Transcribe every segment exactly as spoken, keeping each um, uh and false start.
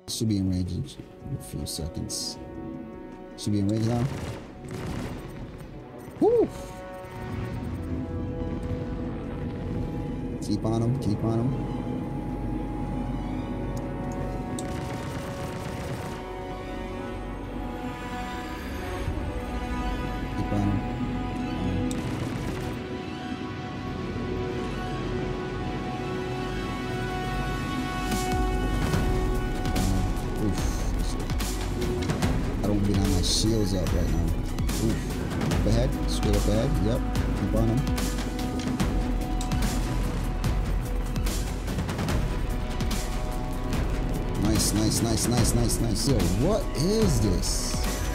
Should be in range in a few seconds. Should be in range now. Woo! Keep on him, keep on him. Keep on him. Shields up right now. Oof. Up ahead, straight up ahead. Yep. Keep on him. Nice, nice, nice, nice, nice, nice. Yo, what is this?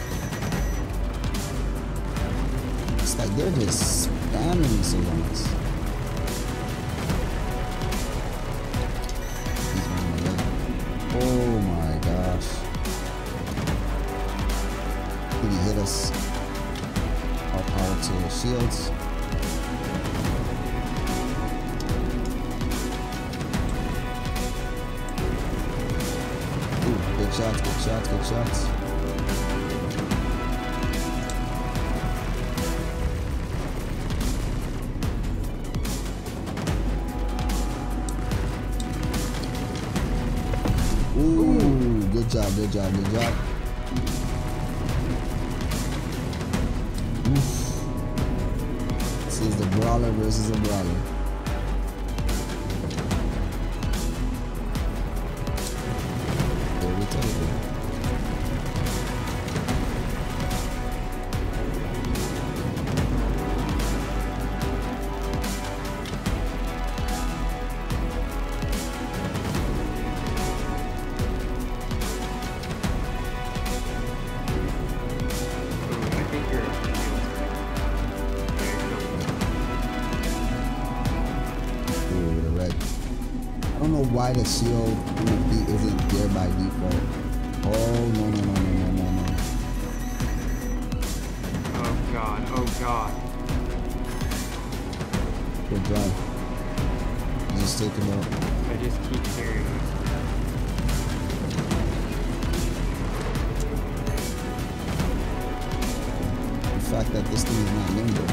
It's like they're just spamming so much. Oh my gosh. He hit us. Our power to the shields. Ooh, good shots, good shots, good shots. Ooh, good job, good job, good job. This is the brawler versus the brawler. There we take it. Why the shield isn't there by default? Oh no no no no no no no! Oh god! Oh god! Good drive. Just take him out. I just keep hearing it. The fact that this thing is not nimble.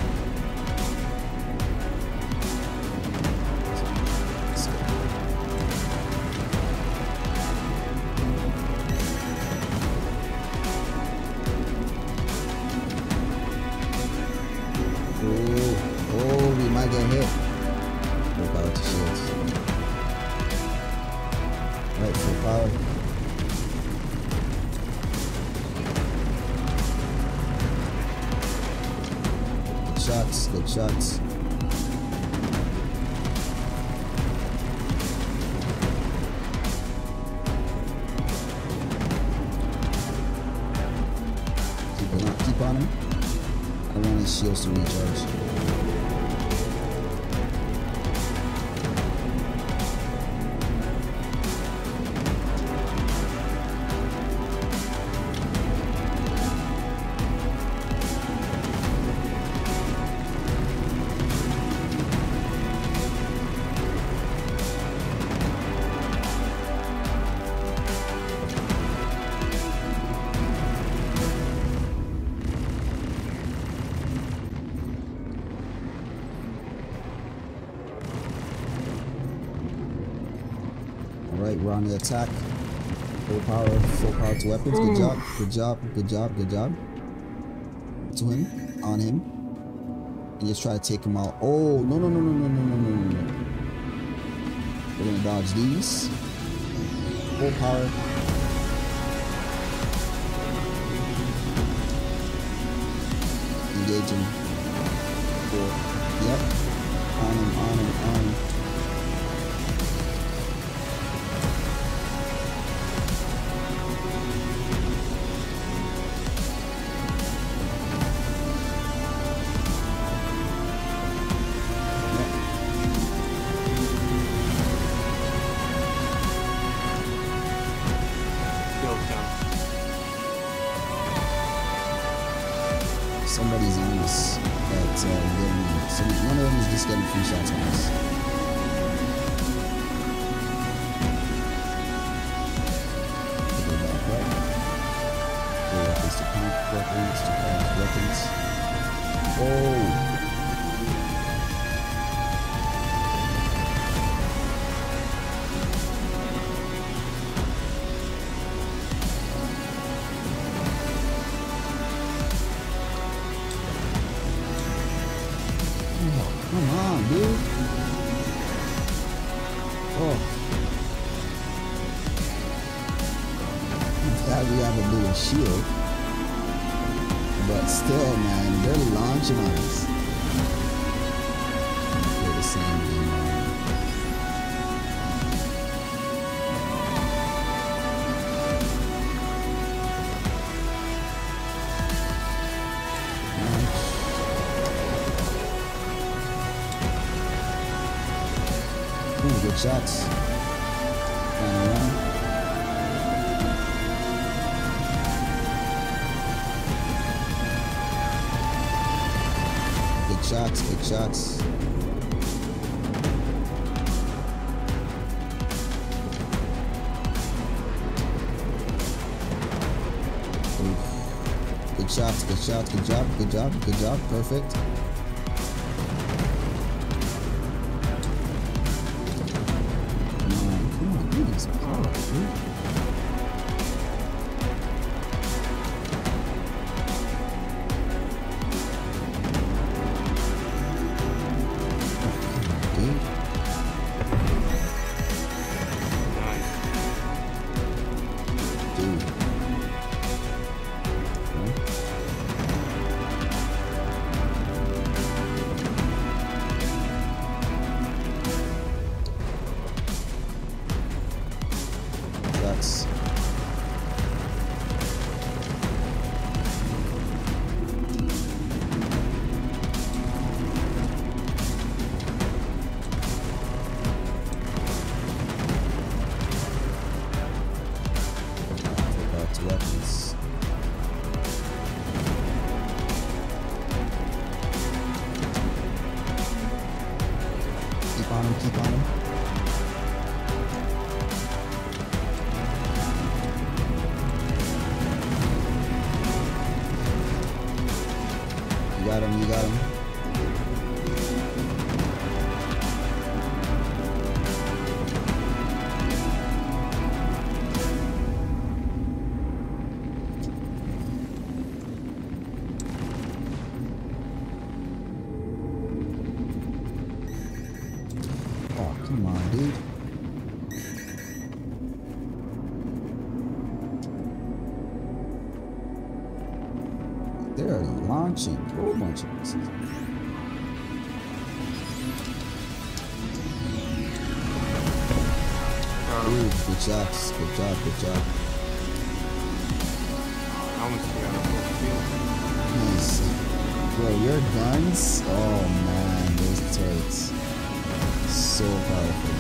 Shots, good shots. Keep on, keep on him. I want his shields to recharge. Alright, we're on the attack. Full power, full power to weapons. Good job, good job, good job, good job. To him, on him. And just try to take him out. Oh, no, no, no, no, no, no, no, no, no, no. We're gonna dodge these. Full power. Engage him. Full. Yep. On him, on him, on him. Somebody's on us that's uh, getting, so one of them is just getting free shots on us. Oh. Come on, dude. Oh. I'm glad we have a bigger shield. But still, man, they're launching on us. Play the same game, man. Ooh, good shots. Final run. Good shots, good shots. Oof. Good shots, good shots, good job, good job, good job, perfect. That's take out weapons. Keep on him, keep on him. You got him, you got him. Oh, come on, dude. They're launching a whole bunch of this. Ooh, good shots, good job, good job. I almost got a full field. Nice. Bro, your guns, oh man, those turrets. So powerful.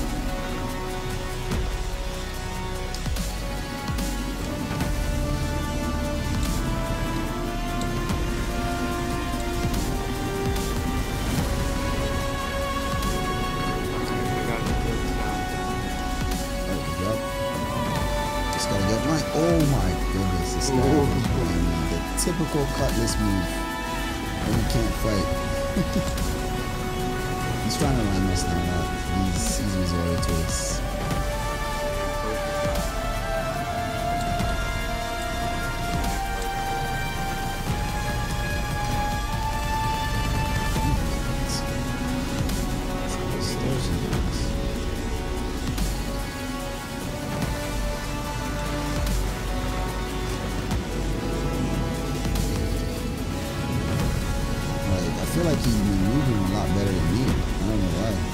Oh my goodness, this guy was playing the typical Cutlass move. And he can't fight. He's trying to line this thing up. He's, he's resorted to his. I feel like he's moving a lot better than me. I don't know why.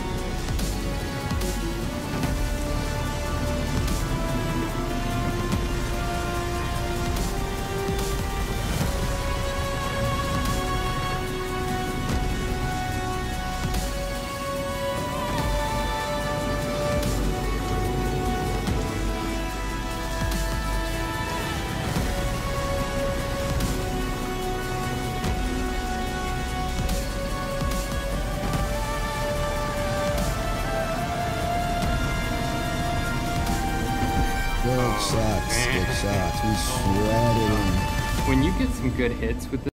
Good shots, good shots. We shredded him. When you get some good hits with this